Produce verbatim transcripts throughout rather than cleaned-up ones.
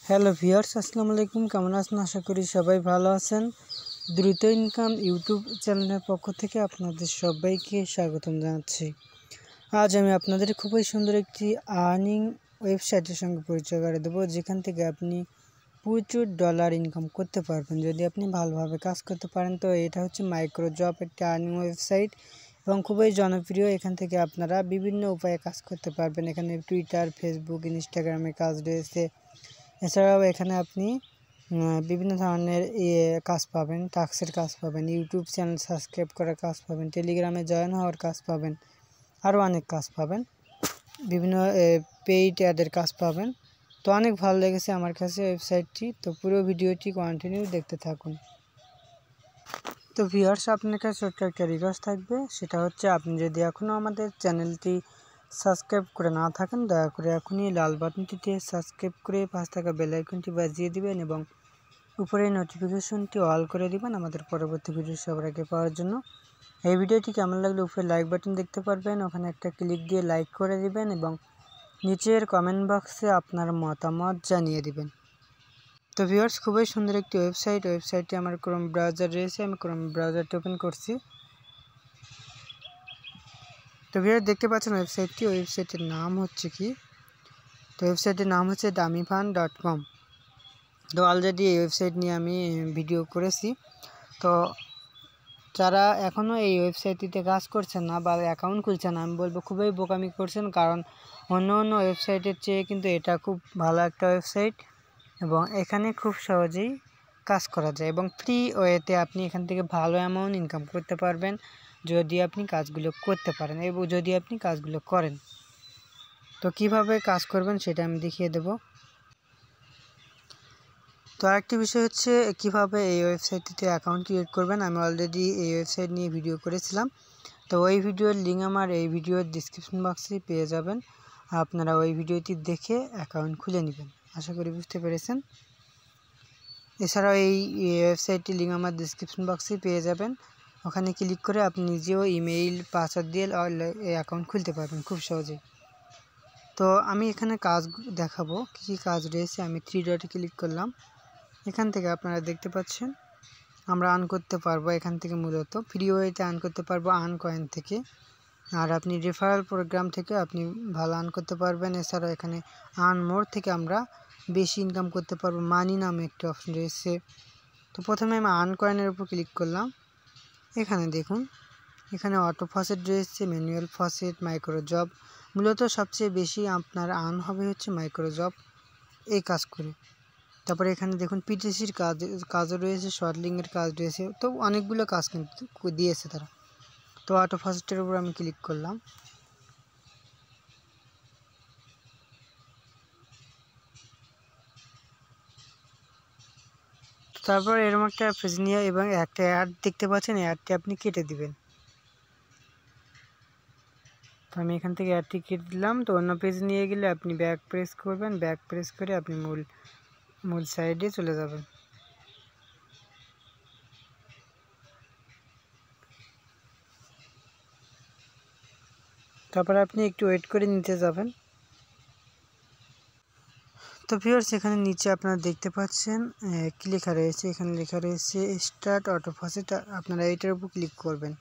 Hello viewers, আসসালামু আলাইকুম। কেমন আছেন? আশা করি সবাই ভালো আছেন। দ্রুত ইনকাম ইউটিউব চ্যানেলের পক্ষ থেকে আপনাদের সবাইকে স্বাগতম জানাচ্ছি। আজ আমি আপনাদের খুবই সুন্দর একটি আর্নিং ওয়েবসাইটের সঙ্গে পরিচয় করে দেবো, যেখান থেকে আপনি প্রচুর ডলার ইনকাম করতে পারবেন যদি আপনি ভালোভাবে কাজ করতে পারেন। তো এটা হচ্ছে মাইক্রো জব, একটি আর্নিং ওয়েবসাইট এবং খুবই জনপ্রিয়। এখান থেকে আপনারা বিভিন্ন উপায়ে কাজ করতে পারবেন। এখানে টুইটার, ফেসবুক, ইনস্টাগ্রামে কাজ রয়েছে। এছাড়াও এখানে আপনি বিভিন্ন ধরনের ইয়ে কাজ পাবেন, টাস্কের কাজ পাবেন, ইউটিউব চ্যানেল সাবস্ক্রাইব করার কাজ পাবেন, টেলিগ্রামে জয়েন হওয়ার কাজ পাবেন, আরও অনেক কাজ পাবেন, বিভিন্ন পেইড অ্যাডের কাজ পাবেন। তো অনেক ভালো লেগেছে আমার কাছে ওয়েবসাইটটি। তো পুরো ভিডিওটি কন্টিনিউ দেখতে থাকুন। তো ভিউয়ার্স, আপনার কাছে ছোট্ট একটা রিকোয়েস্ট থাকবে, সেটা হচ্ছে আপনি যদি এখনও আমাদের চ্যানেলটি সাবস্ক্রাইব করে না থাকেন, দয়া করে এখনই লাল বাটনটিতে সাবস্ক্রাইব করে পাশে থাকা বেল আইকনটি বাজিয়ে দিবেন এবং উপরে নোটিফিকেশনটি অল করে দিবেন আমাদের পরবর্তী ভিডিও সবার আগে পাওয়ার জন্য। এই ভিডিওটি কেমন লাগলে উপরে লাইক বাটন দেখতে পারবেন, ওখানে একটা ক্লিক দিয়ে লাইক করে দিবেন এবং নিচের কমেন্ট বক্সে আপনার মতামত জানিয়ে দিবেন। তো ভিউয়ার্স, খুবই সুন্দর একটি ওয়েবসাইট। ওয়েবসাইটটি আমার ক্রোম ব্রাউজার রয়েছে, আমি ক্রোম ব্রাউজারটি ওপেন করছি। তো ভিউয়ার্স, দেখতে পাচ্ছেন ওয়েবসাইটটি। ওয়েবসাইটের নাম হচ্ছে কি, তো ওয়েবসাইটের নাম হচ্ছে ডামি ফান ডট কম। তো অলরেডি এই ওয়েবসাইট নিয়ে আমি ভিডিও করেছি। তো যারা এখনও এই ওয়েবসাইটটিতে কাজ করছেন না বা অ্যাকাউন্ট খুলছেন না, আমি বলবো খুবই বোকামি করছেন, কারণ অন্য অন্য ওয়েবসাইটের চেয়ে কিন্তু এটা খুব ভালো একটা ওয়েবসাইট এবং এখানে খুব সহজেই কাজ করা যায় এবং ফ্রি ওয়েতে আপনি এখান থেকে ভালো অ্যামাউন্ট ইনকাম করতে পারবেন যদি আপনি কাজগুলো করতে পারেন এবং যদি আপনি কাজগুলো করেন। তো কিভাবে কাজ করবেন সেটা আমি দেখিয়ে দেব। তো আরেকটি বিষয় হচ্ছে কিভাবে এই ওয়েবসাইটটিতে অ্যাকাউন্ট ক্রিয়েট করবেন। আমি অলরেডি এই ওয়েবসাইট নিয়ে ভিডিও করেছিলাম। তো ওই ভিডিওর লিঙ্ক আমার এই ভিডিওর ডিসক্রিপশন বক্সে পেয়ে যাবেন। আপনারা ওই ভিডিওটি দেখে অ্যাকাউন্ট খুলে নেবেন। আশা করি বুঝতে পেরেছেন। এছাড়াও এই ওয়েবসাইটটির লিঙ্ক আমার ডিসক্রিপশন বক্সেই পেয়ে যাবেন। ওখানে ক্লিক করে আপনি নিজেও ইমেইল পাসওয়ার্ড দিয়ে এই অ্যাকাউন্ট খুলতে পারবেন খুব সহজেই। তো আমি এখানে কাজ দেখাবো, কী কী কাজ রয়েছে। আমি থ্রি ডটে ক্লিক করলাম। এখান থেকে আপনারা দেখতে পাচ্ছেন আমরা আর্ন করতে পারবো। এখান থেকে মূলত ফ্রি ওয়েতে আর্ন করতে পারবো আর্ন কয়েন থেকে, আর আপনি রেফারেল প্রোগ্রাম থেকে আপনি ভালো আর্ন করতে পারবেন। এছাড়াও এখানে আর্ন মোর থেকে আমরা বেশি ইনকাম করতে পারবো, মানি নামে একটি অপশন রয়েছে। তো প্রথমে আমি আর্ন কয়েনের উপর ক্লিক করলাম। এখানে দেখুন, এখানে অটো ফসেট রয়েছে, ম্যানুয়াল ফসেট, মাইক্রো জব। মূলত সবচেয়ে বেশি আপনার আর্ন হবে হচ্ছে মাইক্রো জব এই কাজ করে। তারপরে এখানে দেখুন পিটিসির কাজ কাজও রয়েছে, শর্ট লিঙ্কের কাজ রয়েছে। তো অনেকগুলো কাজ কিন্তু দিয়েছে তারা। তো অটো ফার্স্টের উপর আমি ক্লিক করলাম। তারপর এরকম একটা পেজ নিয়ে এবং একটা অ্যাড দেখতে পাচ্ছেন, অ্যাডটি আপনি কেটে দিবেন। তো আমি এখান থেকে অ্যাডটি কেটে দিলাম। তো অন্য পেজ নিয়ে গেলে আপনি ব্যাক প্রেস করবেন, ব্যাক প্রেস করে আপনি মূল মূল সাইডে চলে যাবেন। তারপর আপনি একটু ওয়েট করে নিতে যাবেন। তো ভিউয়ার্স, এখানে নিচে আপনারা দেখতে পাচ্ছেন কি লেখা রয়েছে, এখানে লেখা রয়েছে স্টার্ট অটো ফসেট। আপনারা এইটার উপর ক্লিক করবেন।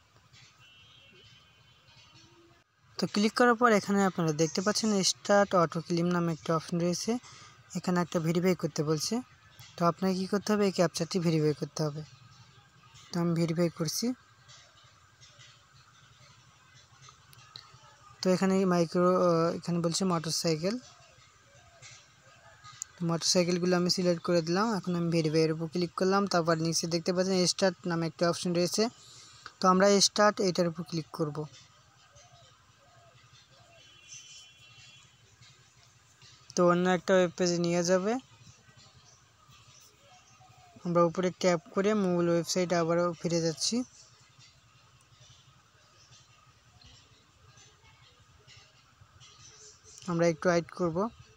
তো ক্লিক করার পর এখানে আপনারা দেখতে পাচ্ছেন স্টার্ট অটো ক্লিম নামে একটা অপশন রয়েছে। এখানে একটা ভেরিফাই করতে বলছে। তো আপনাকে কী করতে হবে, এই ক্যাপচারটি ভেরিফাই করতে হবে। তো আমি ভেরিফাই করছি। তো এখানে মাইক্রো এখানে বলছে মোটর সাইকেল, মোটর সাইকেলগুলো আমি সিলেক্ট করে দিলাম। এখন আমি ভেরিফাইয়ের উপর ক্লিক করলাম। তারপর নিচে দেখতে পাচ্ছেন স্টার্ট নামে একটা অপশন রয়েছে। তো আমরা স্টার্ট এইটার উপর ক্লিক করব। তো অন্য একটা ওয়েব পেজে নিয়ে যাবে। আমরা উপরে ট্যাপ করে মূল ওয়েবসাইটে আবারও ফিরে যাচ্ছি। আমরা একটু ওয়েট করব।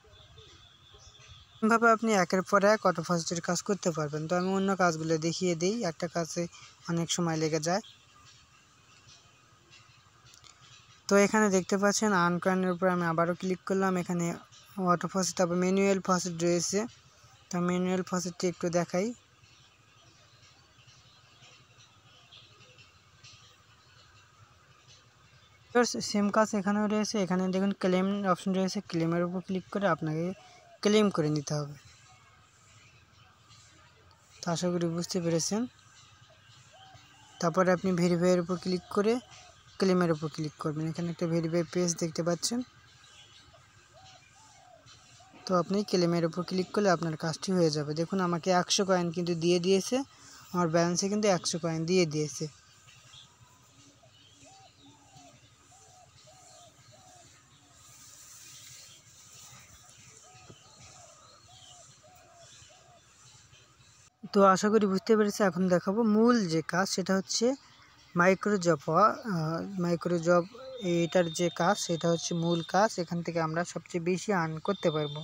এভাবে আপনি একের পর এক অটো ফার্স্টের কাজ করতে পারবেন। তো আমি অন্য কাজগুলো দেখিয়ে দিই, একটা কাজে অনেক সময় লেগে যায়। তো এখানে দেখতে পাচ্ছেন আর্ন কয়েনের উপর আমি আবারও ক্লিক করলাম। এখানে অটো ফসেট, তারপর ম্যানুয়াল ফসেট রয়েছে। তা ম্যানুয়াল ফসেটটি একটু দেখাই। সেম কাজ এখানেও রয়েছে। এখানে দেখুন ক্লেম অপশন রয়েছে, ক্লেমের উপর ক্লিক করে আপনাকে ক্লেম করে নিতে হবে। তো আশা করি বুঝতে পেরেছেন। তারপরে আপনি ভেরিফাইয়ের উপর ক্লিক করে ক্লেমের উপর ক্লিক করবেন। এখানে একটা ভেরিফাই পেজ দেখতে পাচ্ছেন। তো আপনি ক্লেমের উপর ক্লিক করলে আপনার কাজটি হয়ে যাবে। দেখুন আমাকে একশো কয়েন কিন্তু দিয়ে দিয়েছে, আমার ব্যালেন্সে কিন্তু একশো কয়েন দিয়ে দিয়েছে। তো আশা করি বুঝতে পেরেছি। এখন দেখাবো মূল যে কাজ, সেটা হচ্ছে মাইক্রো জব হওয়া। মাইক্রো জব এটার যে কাজ সেটা হচ্ছে মূল কাজ। এখান থেকে আমরা সবচেয়ে বেশি আর্ন করতে পারবো।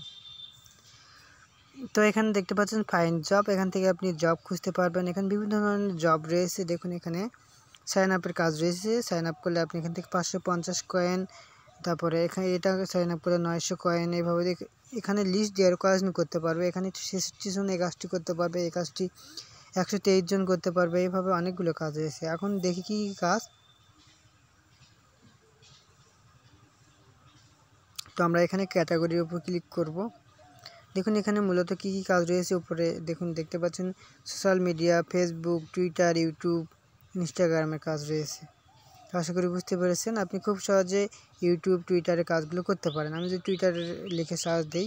তো এখানে দেখতে পাচ্ছেন ফাইন্ড জব, এখান থেকে আপনি জব খুঁজতে পারবেন। এখানে বিভিন্ন ধরনের জব রয়েছে। দেখুন এখানে সাইন আপের কাজ রয়েছে। সাইন আপ করলে আপনি এখান থেকে পাঁচশো পঞ্চাশ কয়েন, তারপরে এখানে এটা সাইন আপ করে নয়শো কয়েন, এইভাবে এখানে লিস্ট দেওয়ার কাজ করতে পারবে। এখানে ছেষট্টি জন এই কাজটি করতে পারবে, এই কাজটি একশো তেইশ জন করতে পারবে। এইভাবে অনেকগুলো কাজ রয়েছে। এখন দেখি কি কাজ। তো আমরা এখানে ক্যাটাগরির উপর ক্লিক করব। দেখুন এখানে মূলত কী কী কাজ রয়েছে। উপরে দেখুন দেখতে পাচ্ছেন social media, Facebook, Twitter, YouTube, ইনস্টাগ্রামের কাজ রয়েছে। আশা করি বুঝতে পেরেছেন। আপনি খুব সহজে ইউটিউব, টুইটারের কাজগুলো করতে পারেন। আমি যদি টুইটারে লিখে সার্চ দিই,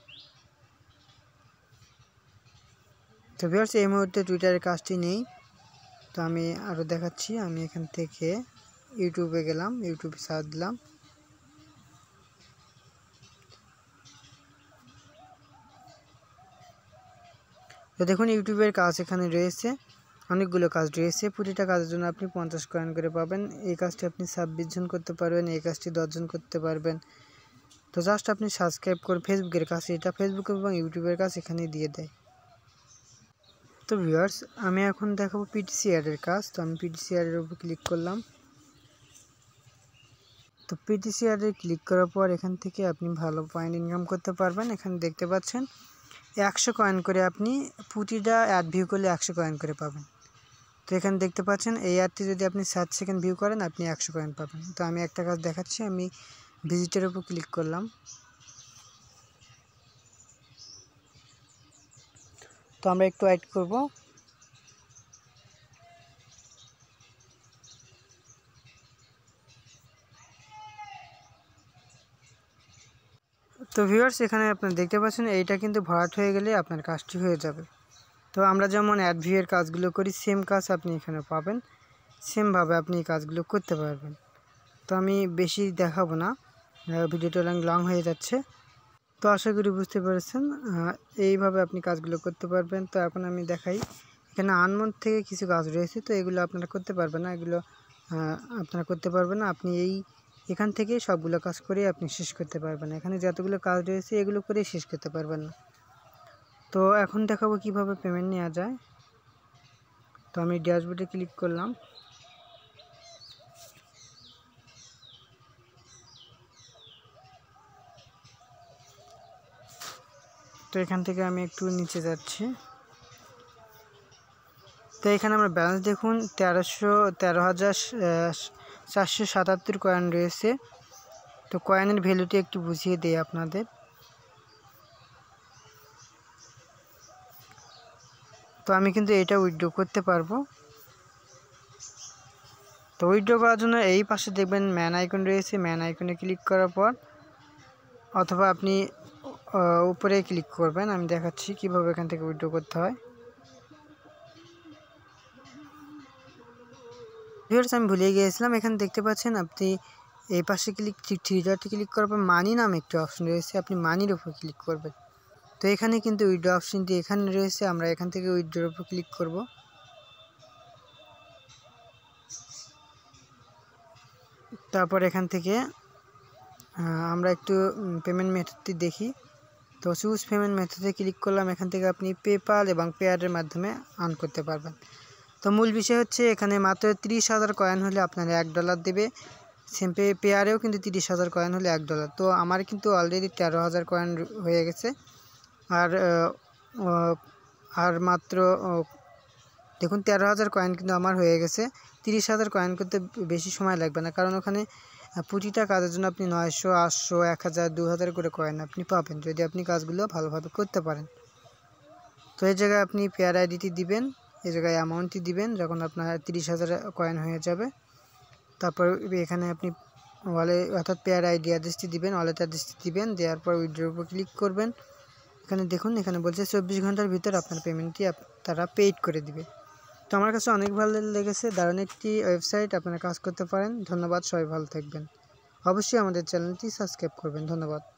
তো ভিউয়ার্স এই মুহূর্তে টুইটারের কাজটি নেই। তো আমি আরও দেখাচ্ছি। আমি এখান থেকে ইউটিউবে গেলাম, ইউটিউবে সার্চ দিলাম। তো দেখুন ইউটিউবের কাজ এখানে রয়েছে, অনেকগুলো কাজ রয়েছে। প্রতিটা কাজের জন্য আপনি পঞ্চাশ কয়েন করে পাবেন। এই কাজটি আপনি ছাব্বিশ জন করতে পারবেন, এই কাজটি দশজন করতে পারবেন। তো জাস্ট আপনি সাবস্ক্রাইব করে ফেসবুকের কাজ, এটা ফেসবুক এবং ইউটিউবের কাজ এখানে দিয়ে দেয়। তো ভিউয়ার্স আমি এখন দেখাবো পিটিসি অ্যাডের কাজ। তো আমি পিটিসি অ্যাডের উপর ক্লিক করলাম। তো পিটিসি অ্যাডে ক্লিক করার পর এখান থেকে আপনি ভালো পয়েন্ট ইনকাম করতে পারবেন। এখানে দেখতে পাচ্ছেন একশো কয়েন করে আপনি প্রতিটা অ্যাড ভিউ করলে একশো কয়েন করে পাবেন। তো এখানে দেখতে পাচ্ছেন এই অ্যাডটি যদি আপনি সাত সেকেন্ড ভিউ করেন আপনি একশো কয়েন পাবেন। তো আমি একটা কাজ দেখাচ্ছি। আমি ভিজিটের উপর ক্লিক করলাম। তো আমরা একটু ওয়েট করব। তো ভিউয়ার্স এখানে আপনারা দেখতে পাচ্ছেন এইটা কিন্তু ভরাট হয়ে গেলে আপনার কাজটি হয়ে যাবে। তো আমরা যেমন অ্যাড ভিউয়ের কাজগুলো করি সেম কাজ আপনি এখানে পাবেন, সেমভাবে আপনি এই কাজগুলো করতে পারবেন। তো আমি বেশি দেখাবো না, ভিডিওটা লং হয়ে যাচ্ছে। তো আশা করি বুঝতে পেরেছেন। এইভাবে আপনি কাজগুলো করতে পারবেন। তো এখন আমি দেখাই, এখানে আনমন্থ থেকে কিছু কাজ রয়েছে। তো এগুলো আপনারা করতে পারবেন না, এগুলো আপনারা করতে পারবেন না। আপনি এই এখান থেকে সবগুলো কাজ করে আপনি শেষ করতে পারবেন। এখানে যতগুলো কাজ রয়েছে এগুলো করে শেষ করতে পারবেন না। তো এখন দেখাবো কিভাবে পেমেন্ট নেওয়া যায়। তো আমি ড্যাশবোর্ডে ক্লিক করলাম। তো এখান থেকে আমি একটু নিচে যাচ্ছি। তো এখানে আমরা ব্যালেন্স দেখুন তেরোশো তেরো হাজার চারশো সাতাত্তর কয়েন রয়েছে। তো কয়েনের ভ্যালুটি একটু বুঝিয়ে দিই আপনাদের। তো আমি কিন্তু এটা উইথড্র করতে পারবো। তো উইথড্র করার জন্য এই পাশে দেখবেন ম্যান আইকন রয়েছে, ম্যান আইকনে ক্লিক করার পর অথবা আপনি উপরে ক্লিক করবেন। আমি দেখাচ্ছি কিভাবে এখান থেকে উইথড্র করতে হয়। ভিউয়ার্স আমি ভুলে গিয়েছিলাম, এখানে দেখতে পাচ্ছেন আপনি এই পাশে ক্লিক থ্রি ডটে ক্লিক করার পর মানি নামে একটি অপশন রয়েছে, আপনি মানির উপর ক্লিক করবেন। তো এখানে কিন্তু উইথড্র অপশনটি এখানে রয়েছে, আমরা এখান থেকে উইথড্রর উপর ক্লিক করব। তারপর এখান থেকে আমরা একটু পেমেন্ট মেথডটি দেখি। তো চুজ পেমেন্ট মেথডে ক্লিক করলাম। এখান থেকে আপনি পেপাল এবং পেয়ারের মাধ্যমে আর্ন করতে পারবেন। তো মূল বিষয় হচ্ছে এখানে মাত্র তিরিশ হাজার কয়েন হলে আপনার এক ডলার দেবে। সেম পে পেয়ারেও কিন্তু তিরিশ হাজার কয়েন হলে এক ডলার। তো আমার কিন্তু অলরেডি তেরো হাজার কয়েন হয়ে গেছে। আর আর মাত্র দেখুন তেরো হাজার কয়েন কিন্তু আমার হয়ে গেছে। তিরিশ হাজার কয়েন করতে বেশি সময় লাগবে না, কারণ ওখানে প্রতিটা কাজের জন্য আপনি নয়শো আটশো এক হাজার দু হাজার করে কয়েন আপনি পাবেন যদি আপনি কাজগুলো ভালোভাবে করতে পারেন। তো এই জায়গায় আপনি পেয়ার আইডিটি দিবেন, এই জায়গায় অ্যামাউন্টটি দিবেন যখন আপনার তিরিশ হাজার কয়েন হয়ে যাবে। তারপর এখানে আপনি ওয়ালে অর্থাৎ পেয়ার আইডি অ্যাড্রেসটি দিবেন, ওয়ালেট অ্যাড্রেসটি দিবেন, দেওয়ার পর উইথড্রর উপর ক্লিক করবেন। এখানে দেখুন এখানে বলছে চব্বিশ ঘন্টার ভিতর আপনার পেমেন্টটি তারা পেইড করে দিবে। তো আমার কাছে অনেক ভালো লেগেছে, দারুণ একটি ওয়েবসাইট, আপনারা কাজ করতে পারেন। ধন্যবাদ, সবাই ভালো থাকবেন। অবশ্যই আমাদের চ্যানেলটি সাবস্ক্রাইব করবেন। ধন্যবাদ।